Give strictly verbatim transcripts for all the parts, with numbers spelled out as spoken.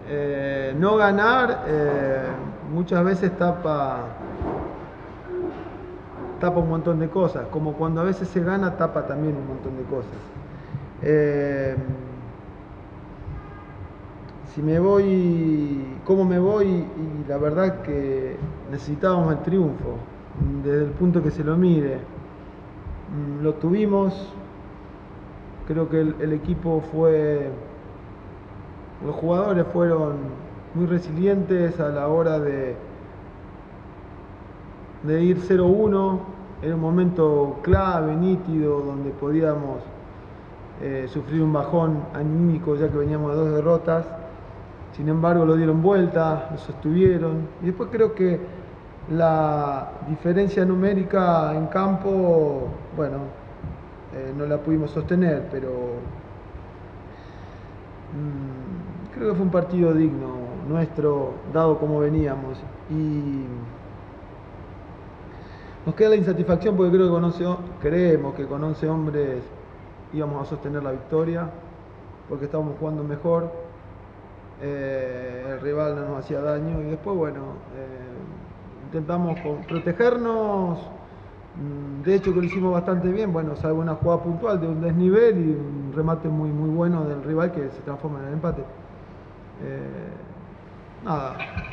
eh, no ganar eh, muchas veces tapa, tapa un montón de cosas, como cuando a veces se gana tapa también un montón de cosas. Eh, si me voy, cómo me voy, y la verdad que necesitábamos el triunfo, desde el punto que se lo mire. Lo tuvimos, creo que el, el equipo fue, los jugadores fueron muy resilientes a la hora de, de ir cero uno, era un momento clave, nítido, donde podíamos eh, sufrir un bajón anímico ya que veníamos de dos derrotas. Sin embargo lo dieron vuelta, lo sostuvieron, y después creo que la diferencia numérica en campo, bueno, eh, no la pudimos sostener, pero mmm, creo que fue un partido digno nuestro, dado como veníamos. Y nos queda la insatisfacción porque creo que con once, creemos que con once hombres íbamos a sostener la victoria, porque estábamos jugando mejor, eh, el rival no nos hacía daño, y después, bueno, eh, intentamos con, protegernos. De hecho que lo hicimos bastante bien, bueno, salvo una jugada puntual de un desnivel y un remate muy muy bueno del rival que se transforma en el empate. Eh, nada,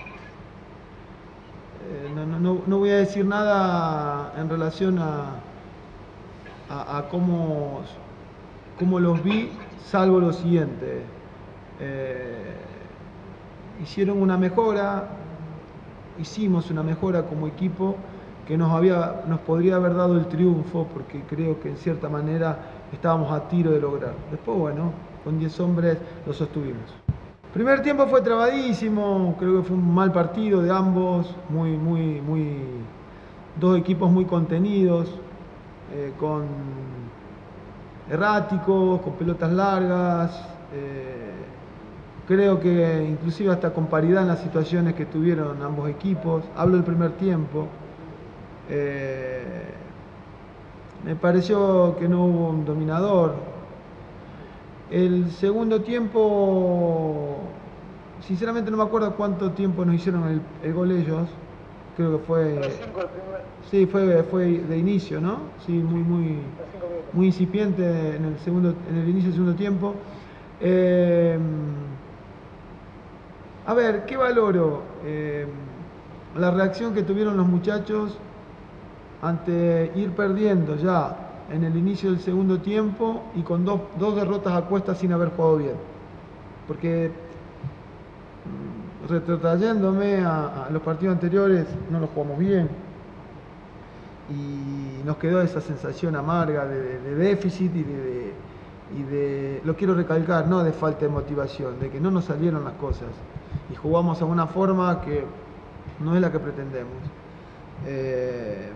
eh, no, no, no voy a decir nada en relación a, a, a cómo, cómo los vi, salvo lo siguiente. Eh, hicieron una mejora, hicimos una mejora como equipo que nos, había, nos podría haber dado el triunfo, porque creo que en cierta manera estábamos a tiro de lograr. Después, bueno, con diez hombres lo sostuvimos. El primer tiempo fue trabadísimo, creo que fue un mal partido de ambos, muy, muy, muy, dos equipos muy contenidos, eh, con erráticos, con pelotas largas, eh, creo que inclusive hasta con paridad en las situaciones que tuvieron ambos equipos. Hablo del primer tiempo. Eh, me pareció que no hubo un dominador. El segundo tiempo, sinceramente no me acuerdo cuánto tiempo nos hicieron el, el gol ellos. Creo que fue, sí, fue, fue de inicio, ¿no? Sí, muy, muy, muy incipiente en el segundo, en el inicio del segundo tiempo. Eh, a ver, ¿qué valoro? Eh, la reacción que tuvieron los muchachos ante ir perdiendo ya en el inicio del segundo tiempo y con dos, dos derrotas a cuestas sin haber jugado bien. Porque retrotrayéndome a, a los partidos anteriores, no los jugamos bien y nos quedó esa sensación amarga de, de déficit y de, de, y de, lo quiero recalcar, no de falta de motivación, de que no nos salieron las cosas y jugamos a una forma que no es la que pretendemos. Eh,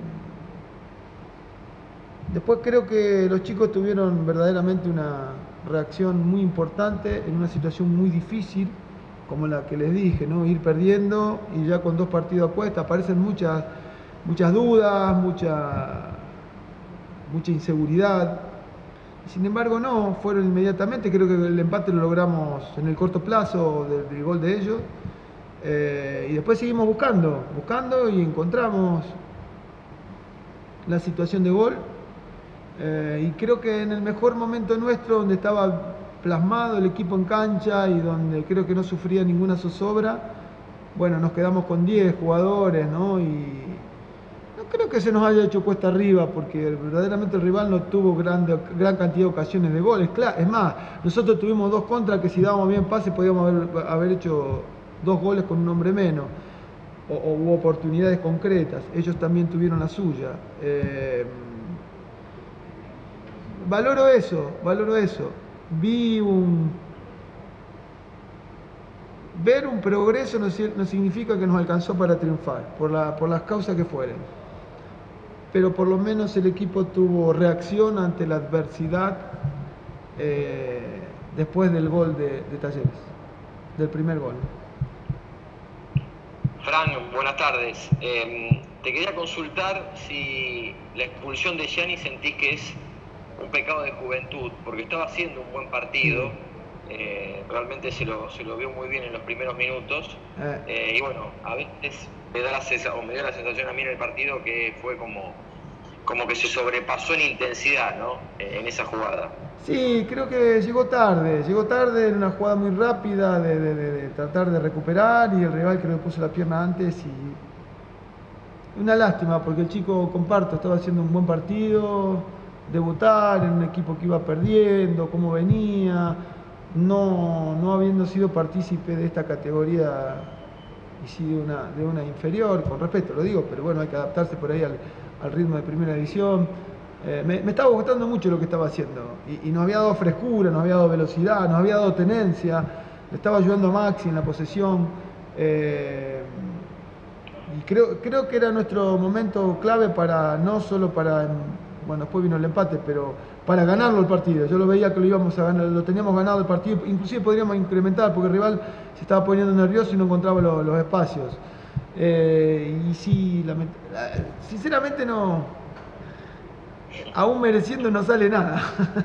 Después creo que los chicos tuvieron verdaderamente una reacción muy importante en una situación muy difícil, como la que les dije, ¿no? Ir perdiendo y ya con dos partidos a cuesta aparecen muchas, muchas dudas, mucha, mucha inseguridad. Sin embargo, no, fueron inmediatamente, creo que el empate lo logramos en el corto plazo del, del gol de ellos. Eh, y después seguimos buscando, buscando y encontramos la situación de gol. Eh, y creo que en el mejor momento nuestro, donde estaba plasmado el equipo en cancha y donde creo que no sufría ninguna zozobra, bueno, nos quedamos con diez jugadores, ¿no? Y no creo que se nos haya hecho cuesta arriba, porque verdaderamente el rival no tuvo gran, gran cantidad de ocasiones de goles. Claro, es más, nosotros tuvimos dos contras que si dábamos bien pase podíamos haber, haber hecho dos goles con un hombre menos, o, o hubo oportunidades concretas. Ellos también tuvieron la suya. Eh, Valoro eso, valoro eso. Vi un... Ver un progreso no, no significa que nos alcanzó para triunfar, por, la, por las causas que fueren. Pero por lo menos el equipo tuvo reacción ante la adversidad eh, después del gol de, de Talleres, del primer gol. Fran, buenas tardes. Eh, te quería consultar si la expulsión de Gianni sentís que es un pecado de juventud, porque estaba haciendo un buen partido, eh, realmente se lo, se lo vio muy bien en los primeros minutos. Eh. Eh, y bueno, a veces me da la sensación, o me dio la sensación a mí en el partido que fue como, como que se sobrepasó en intensidad, ¿no? En esa jugada. Sí, creo que llegó tarde, llegó tarde en una jugada muy rápida de, de, de, de tratar de recuperar, y el rival creo que puso la pierna antes, y una lástima porque el chico, comparto, estaba haciendo un buen partido, debutar en un equipo que iba perdiendo, cómo venía, no, no habiendo sido partícipe de esta categoría y sí de una, de una inferior, con respeto lo digo, pero bueno, hay que adaptarse por ahí al, al ritmo de primera división. Eh, me, me estaba gustando mucho lo que estaba haciendo, y, y nos había dado frescura, nos había dado velocidad, nos había dado tenencia, le estaba ayudando a Maxi en la posesión, eh, y creo, creo que era nuestro momento clave para, no solo para, bueno, después vino el empate, pero para ganarlo el partido. Yo lo veía que lo íbamos a ganar, lo teníamos ganado el partido, inclusive podríamos incrementar porque el rival se estaba poniendo nervioso y no encontraba los, los espacios. Eh, y sí, sinceramente no, aún mereciendo no sale nada.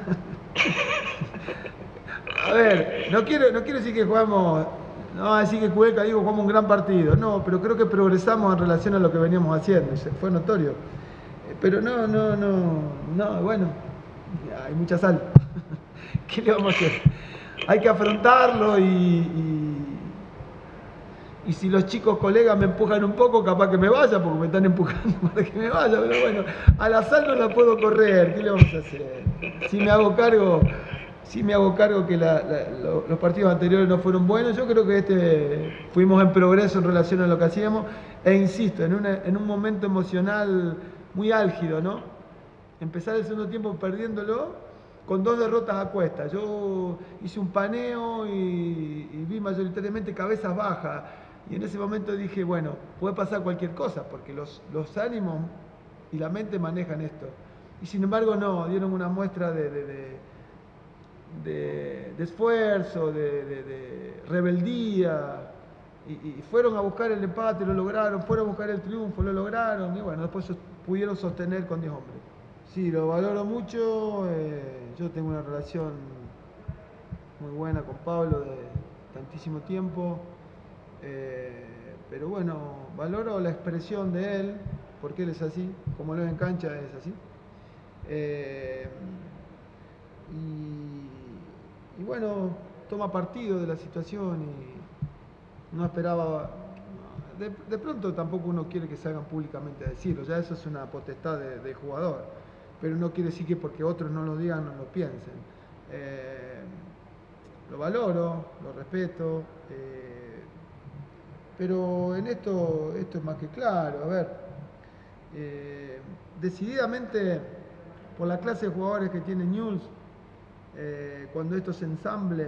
A ver, no quiero, no quiero decir que jugamos, no decir que Cueca, digo, jugamos un gran partido, no, pero creo que progresamos en relación a lo que veníamos haciendo, fue notorio. Pero no, no, no, no, bueno, hay mucha sal. ¿Qué le vamos a hacer? Hay que afrontarlo y, y, y si los chicos colegas me empujan un poco, capaz que me vaya, porque me están empujando para que me vaya, pero bueno, a la sal no la puedo correr, ¿qué le vamos a hacer? Si me hago cargo, si me hago cargo que la, la, lo, los partidos anteriores no fueron buenos, yo creo que este fuimos en progreso en relación a lo que hacíamos, e insisto, en, una, en un momento emocional muy álgido, ¿no? Empezar el segundo tiempo perdiéndolo con dos derrotas a cuestas. Yo hice un paneo y, y vi mayoritariamente cabezas bajas, y en ese momento dije, bueno, puede pasar cualquier cosa, porque los, los ánimos y la mente manejan esto. Y sin embargo no, dieron una muestra de, de, de, de, de esfuerzo, de, de, de rebeldía, y, y fueron a buscar el empate, lo lograron, fueron a buscar el triunfo, lo lograron, y bueno, después pudieron sostener con diez hombres. Sí, lo valoro mucho, eh, yo tengo una relación muy buena con Pablo de tantísimo tiempo, eh, pero bueno, valoro la expresión de él, porque él es así, como lo es en cancha es así. Eh, y, y bueno, toma partido de la situación y no esperaba, de, de pronto tampoco uno quiere que salgan públicamente a decirlo, ya eso es una potestad de, de jugador, pero no quiere decir que porque otros no lo digan no lo piensen. Eh, lo valoro, lo respeto, eh, pero en esto, esto es más que claro. A ver, eh, decididamente por la clase de jugadores que tiene Newell's, eh, cuando esto se ensamble,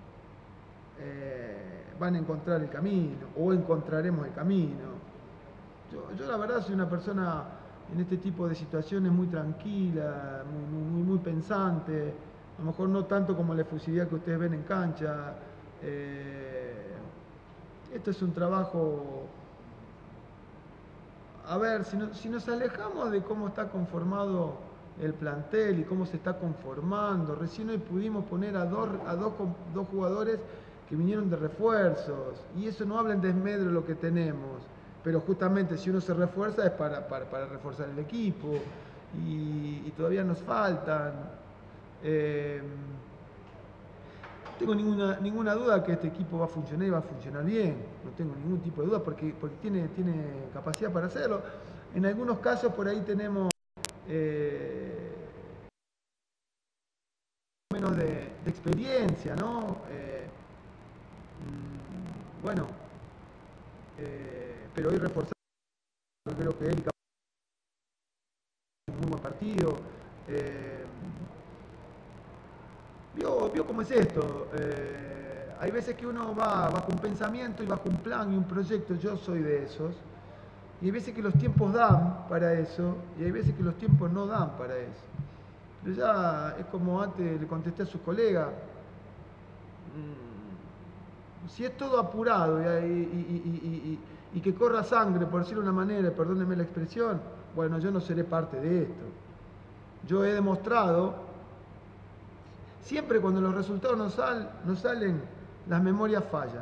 eh, van a encontrar el camino, o encontraremos el camino. Yo, yo la verdad soy una persona en este tipo de situaciones muy tranquila, muy, muy, muy pensante, a lo mejor no tanto como la efusividad que ustedes ven en cancha. Eh, esto es un trabajo, a ver, si, no, si nos alejamos de cómo está conformado el plantel y cómo se está conformando, recién hoy pudimos poner a dos, a dos, dos jugadores que vinieron de refuerzos, y eso no habla en desmedro de lo que tenemos, pero justamente si uno se refuerza es para, para, para reforzar el equipo, y, y todavía nos faltan. Eh, no tengo ninguna, ninguna duda que este equipo va a funcionar y va a funcionar bien, no tengo ningún tipo de duda porque, porque tiene, tiene capacidad para hacerlo. En algunos casos por ahí tenemos eh, menos de, de experiencia, ¿no? Eh, bueno, eh, pero hoy reforzamos, creo que Erika un muy buen partido. Eh, vio, vio cómo es esto. Eh, hay veces que uno va bajo un pensamiento y bajo un plan y un proyecto, yo soy de esos, y hay veces que los tiempos dan para eso, y hay veces que los tiempos no dan para eso. Pero ya es como antes le contesté a sus colegas, mmm, si es todo apurado y, y, y, y, y que corra sangre, por decirlo de una manera, perdónenme la expresión, bueno, yo no seré parte de esto. Yo he demostrado Siempre cuando los resultados no, sal, no salen, las memorias fallan.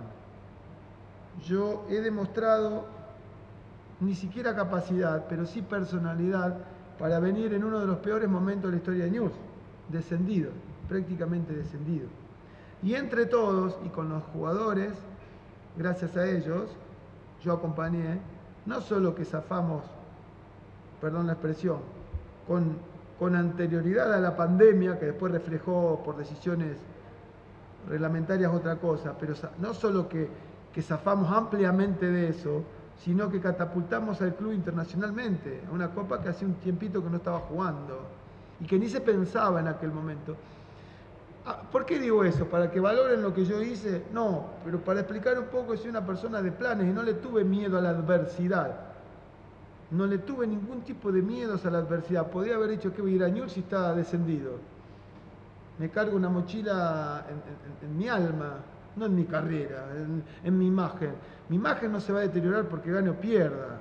Yo he demostrado ni siquiera capacidad, pero sí personalidad para venir en uno de los peores momentos de la historia de Newell's, descendido, prácticamente descendido. Y entre todos y con los jugadores, gracias a ellos, yo acompañé, no solo que zafamos, perdón la expresión, con, con anterioridad a la pandemia, que después reflejó por decisiones reglamentarias otra cosa, pero no solo que, que zafamos ampliamente de eso, sino que catapultamos al club internacionalmente, a una copa que hace un tiempito que no estaba jugando y que ni se pensaba en aquel momento. ¿Por qué digo eso? ¿Para que valoren lo que yo hice? No, pero para explicar un poco que soy una persona de planes y no le tuve miedo a la adversidad. No le tuve ningún tipo de miedos a la adversidad. Podría haber dicho que voy a ir a Newell's si estaba descendido. Me cargo una mochila en, en, en mi alma, no en mi carrera, en, en mi imagen. Mi imagen no se va a deteriorar porque gane o pierda.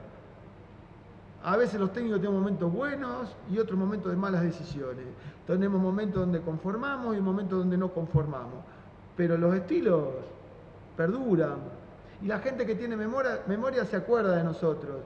A veces los técnicos tenemos momentos buenos y otros momentos de malas decisiones. Tenemos momentos donde conformamos y momentos donde no conformamos. Pero los estilos perduran. Y la gente que tiene memoria, memoria se acuerda de nosotros.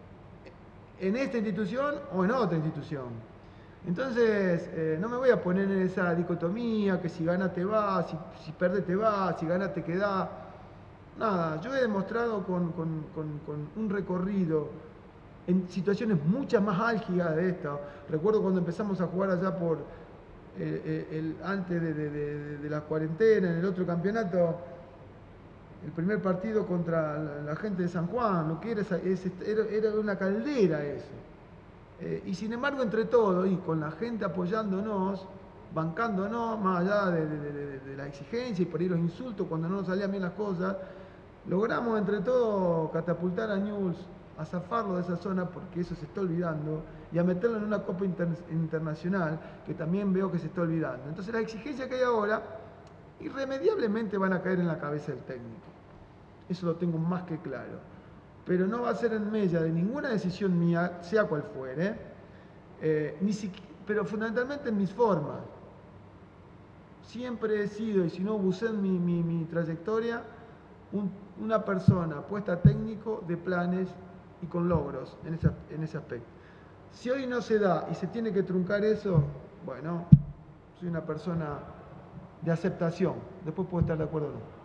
En esta institución o en otra institución. Entonces, eh, no me voy a poner en esa dicotomía que si gana te va, si, si perde te va, si gana te queda. Nada, yo he demostrado con, con, con, con un recorrido en situaciones muchas más álgidas de esta. Recuerdo cuando empezamos a jugar allá por eh, el, antes de, de, de, de la cuarentena, en el otro campeonato, el primer partido contra la, la gente de San Juan, lo que era, es, era, era una caldera eso. Eh, y sin embargo, entre todos, y con la gente apoyándonos, bancándonos, más allá de, de, de, de la exigencia y por ahí los insultos cuando no nos salían bien las cosas, logramos entre todos catapultar a Newell's, a zafarlo de esa zona, porque eso se está olvidando, y a meterlo en una Copa inter Internacional, que también veo que se está olvidando. Entonces las exigencias que hay ahora, irremediablemente van a caer en la cabeza del técnico. Eso lo tengo más que claro. Pero no va a ser en mella de ninguna decisión mía, sea cual fuere, eh, ni siquiera, pero fundamentalmente en mis formas. Siempre he sido, y si no busqué en mi, mi, mi trayectoria, un, una persona puesta a técnico de planes y con logros en ese, en ese aspecto. Si hoy no se da y se tiene que truncar eso, bueno, soy una persona de aceptación. Después puedo estar de acuerdo o no.